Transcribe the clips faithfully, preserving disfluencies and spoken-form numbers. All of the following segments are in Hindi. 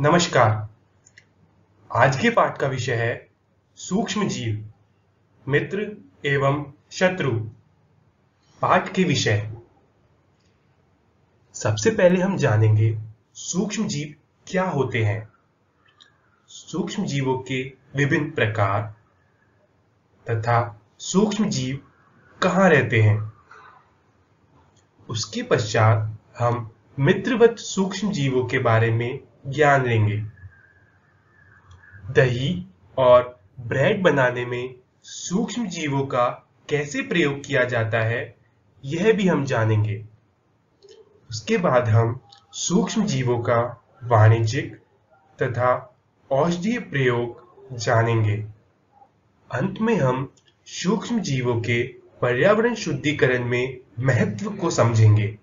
नमस्कार। आज के पाठ का विषय है सूक्ष्म जीव, मित्र एवं शत्रु। पाठ के विषय, सबसे पहले हम जानेंगे सूक्ष्म जीव क्या होते हैं, सूक्ष्म जीवों के विभिन्न प्रकार तथा सूक्ष्म जीव कहाँ रहते हैं। उसके पश्चात हम मित्रवत सूक्ष्म जीवों के बारे में ज्ञान लेंगे। दही और ब्रेड बनाने में सूक्ष्म जीवों का कैसे प्रयोग किया जाता है, यह भी हम जानेंगे। उसके बाद हम सूक्ष्म जीवों का वाणिज्यिक तथा औषधीय प्रयोग जानेंगे। अंत में हम सूक्ष्म जीवों के पर्यावरण शुद्धिकरण में महत्व को समझेंगे।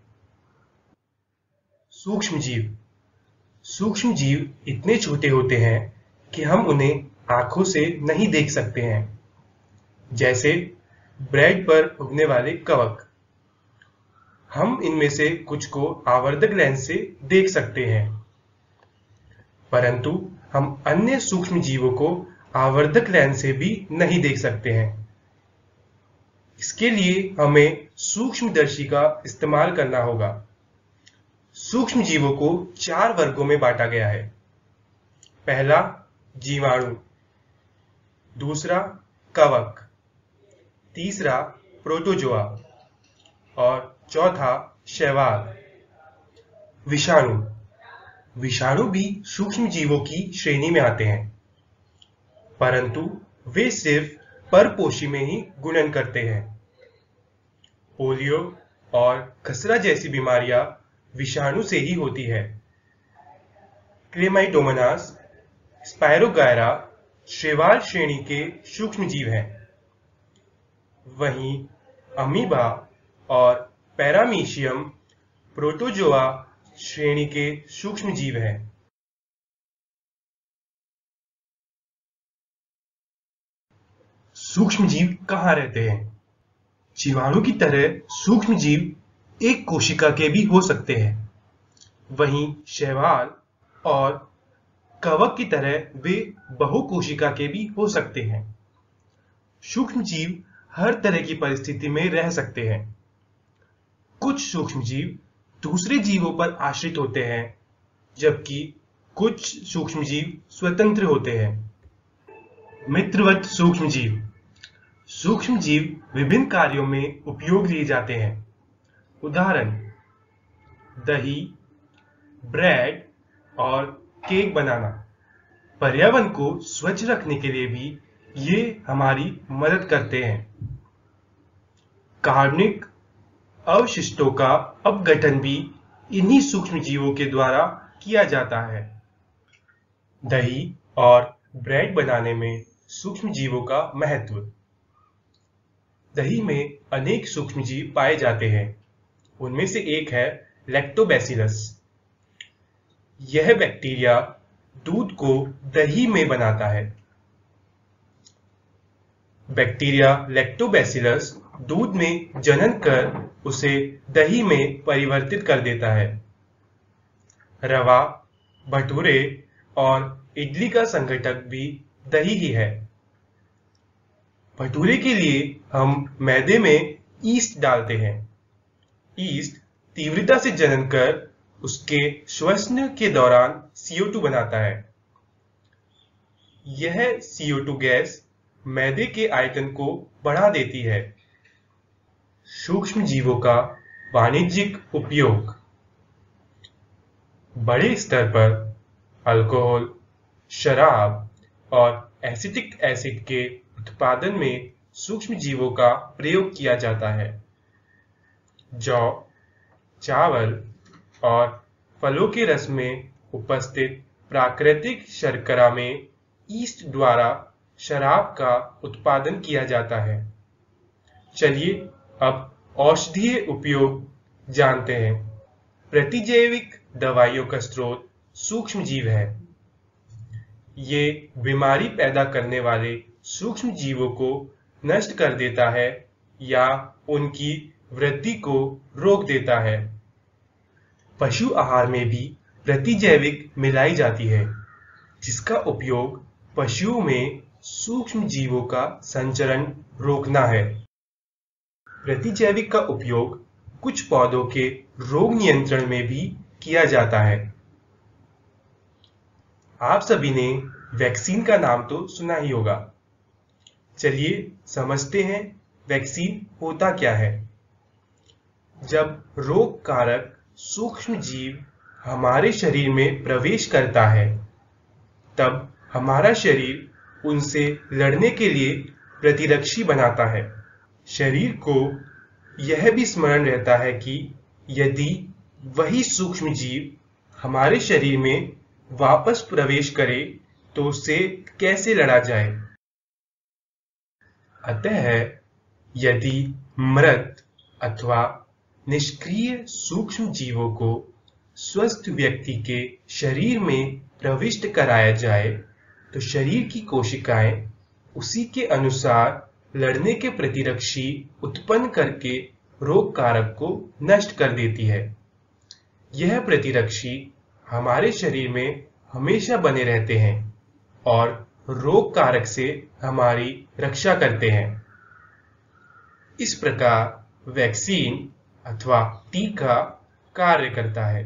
सूक्ष्म जीव सूक्ष्म जीव इतने छोटे होते हैं कि हम उन्हें आंखों से नहीं देख सकते हैं, जैसे ब्रेड पर उगने वाले कवक। हम इनमें से कुछ को आवर्धक लेंस से देख सकते हैं, परंतु हम अन्य सूक्ष्म जीवों को आवर्धक लेंस से भी नहीं देख सकते हैं। इसके लिए हमें सूक्ष्मदर्शी का इस्तेमाल करना होगा। सूक्ष्म जीवों को चार वर्गों में बांटा गया है। पहला जीवाणु, दूसरा कवक, तीसरा प्रोटोजोआ और चौथा शैवाल। विषाणु विषाणु भी सूक्ष्म जीवों की श्रेणी में आते हैं, परंतु वे सिर्फ परपोषी में ही गुणन करते हैं। पोलियो और खसरा जैसी बीमारियां विषाणु से ही होती है। क्लेमाइडोमोनास, स्पायरोगायरा शैवाल श्रेणी के सूक्ष्म जीव हैं। वहीं अमीबा और पैरामीशियम प्रोटोजोआ श्रेणी के सूक्ष्म जीव हैं। सूक्ष्म जीव कहाँ रहते हैं? जीवाणु की तरह सूक्ष्म जीव एक कोशिका के भी हो सकते हैं। वहीं शैवाल और कवक की तरह वे बहुकोशिका के भी हो सकते हैं। सूक्ष्म जीव हर तरह की परिस्थिति में रह सकते हैं। कुछ सूक्ष्म जीव दूसरे जीवों पर आश्रित होते हैं, जबकि कुछ सूक्ष्म जीव स्वतंत्र होते हैं। मित्रवत सूक्ष्म जीव सूक्ष्म जीव विभिन्न कार्यों में उपयोग लिए जाते हैं। उदाहरण, दही, ब्रेड और केक बनाना। पर्यावरण को स्वच्छ रखने के लिए भी ये हमारी मदद करते हैं। कार्बनिक अवशिष्टों का अपघटन भी इन्हीं सूक्ष्म जीवों के द्वारा किया जाता है। दही और ब्रेड बनाने में सूक्ष्म जीवों का महत्व। दही में अनेक सूक्ष्म जीव पाए जाते हैं। उनमें से एक है लैक्टोबैसिलस। यह बैक्टीरिया दूध को दही में बनाता है। बैक्टीरिया लैक्टोबैसिलस दूध में जनन कर उसे दही में परिवर्तित कर देता है। रवा, भटूरे और इडली का संघटक भी दही ही है। भटूरे के लिए हम मैदे में ईस्ट डालते हैं। ईस्ट तीव्रता से जनन कर उसके श्वसन के दौरान सी ओ टू बनाता है। यह सी ओ टू गैस मैदे के आयतन को बढ़ा देती है। सूक्ष्म जीवों का वाणिज्यिक उपयोग। बड़े स्तर पर अल्कोहल, शराब और एसिटिक एसिड के उत्पादन में सूक्ष्म जीवों का प्रयोग किया जाता है। जौ, चावल और फलों के रस में उपस्थित प्राकृतिक शर्करा में ईस्ट द्वारा शराब का उत्पादन किया जाता है। चलिए अब औषधीय उपयोग जानते हैं। प्रतिजैविक दवाइयों का स्रोत सूक्ष्म जीव है। ये बीमारी पैदा करने वाले सूक्ष्म जीवों को नष्ट कर देता है या उनकी वृद्धि को रोक देता है। पशु आहार में भी प्रतिजैविक मिलाई जाती है, जिसका उपयोग पशुओं में सूक्ष्म जीवों का संचरण रोकना है। प्रतिजैविक का उपयोग कुछ पौधों के रोग नियंत्रण में भी किया जाता है। आप सभी ने वैक्सीन का नाम तो सुना ही होगा। चलिए समझते हैं वैक्सीन होता क्या है। जब रोग कारक सूक्ष्म जीव हमारे शरीर में प्रवेश करता है, तब हमारा शरीर उनसे लड़ने के लिए प्रतिरक्षी बनाता है। शरीर को यह भी स्मरण रहता है कि यदि वही सूक्ष्म जीव हमारे शरीर में वापस प्रवेश करे तो उससे कैसे लड़ा जाए। अतः यदि मृत अथवा निष्क्रिय सूक्ष्म जीवों को स्वस्थ व्यक्ति के शरीर में प्रविष्ट कराया जाए तो शरीर की कोशिकाएं उसी के अनुसार लड़ने के प्रतिरक्षी उत्पन्न करके रोग कारक को नष्ट कर देती है। यह प्रतिरक्षी हमारे शरीर में हमेशा बने रहते हैं और रोग कारक से हमारी रक्षा करते हैं। इस प्रकार वैक्सीन अथवा टीका कार्य करता है।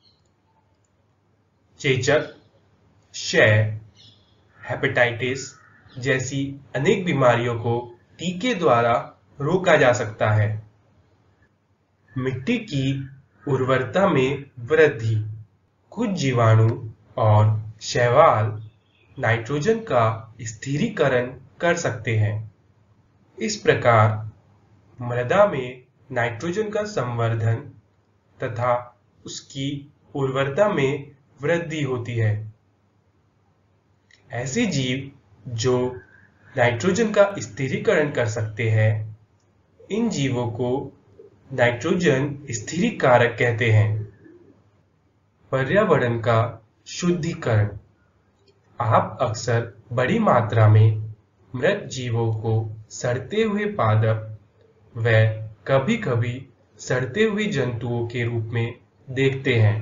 चेचक, क्षय, हेपेटाइटिस जैसी अनेक बीमारियों को टीके द्वारा रोका जा सकता है। मिट्टी की उर्वरता में वृद्धि। कुछ जीवाणु और शैवाल नाइट्रोजन का स्थिरीकरण कर सकते हैं। इस प्रकार मृदा में नाइट्रोजन का संवर्धन तथा उसकी उर्वरता में वृद्धि होती है। ऐसे जीव जो नाइट्रोजन का स्थिरीकरण कर सकते हैं, इन जीवों को नाइट्रोजन स्थिरीकारक कहते हैं। पर्यावरण का शुद्धिकरण। आप अक्सर बड़ी मात्रा में मृत जीवों को सड़ते हुए पादप व कभी-कभी सड़ते हुए जंतुओं के रूप में देखते हैं।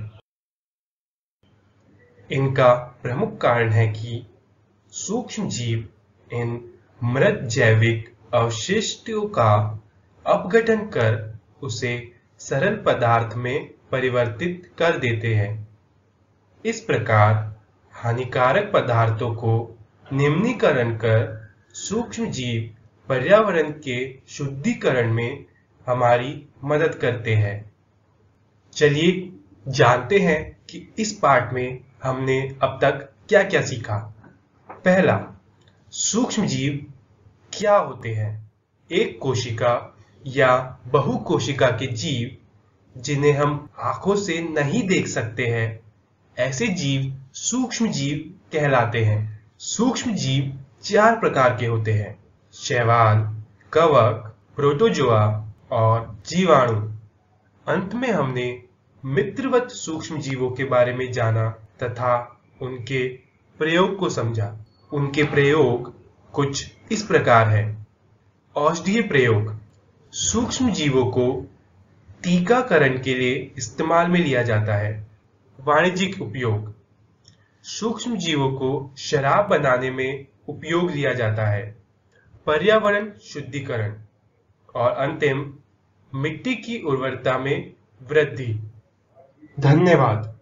इनका प्रमुख कारण है कि सूक्ष्म जीव इन मृत जैविक अवशिष्टों का अपघटन कर उसे सरल पदार्थ में परिवर्तित कर देते हैं। इस प्रकार हानिकारक पदार्थों को निम्नीकरण कर सूक्ष्म जीव पर्यावरण के शुद्धिकरण में हमारी मदद करते हैं। चलिए जानते हैं कि इस पाठ में हमने अब तक क्या क्या सीखा। पहला, सूक्ष्म जीव क्या होते हैं। एक कोशिका या बहु कोशिका के जीव जिन्हें हम आंखों से नहीं देख सकते हैं, ऐसे जीव सूक्ष्म जीव कहलाते हैं। सूक्ष्म जीव चार प्रकार के होते हैं: शैवाल, कवक, प्रोटोजोआ और जीवाणु। अंत में हमने मित्रवत सूक्ष्म जीवों के बारे में जाना तथा उनके प्रयोग को समझा। उनके प्रयोग कुछ इस प्रकार है। औषधीय प्रयोग। सूक्ष्म जीवों को टीकाकरण के लिए इस्तेमाल में लिया जाता है। वाणिज्यिक उपयोग। सूक्ष्म जीवों को शराब बनाने में उपयोग लिया जाता है। पर्यावरण शुद्धिकरण। और अंतिम, मिट्टी की उर्वरता में वृद्धि। धन्यवाद।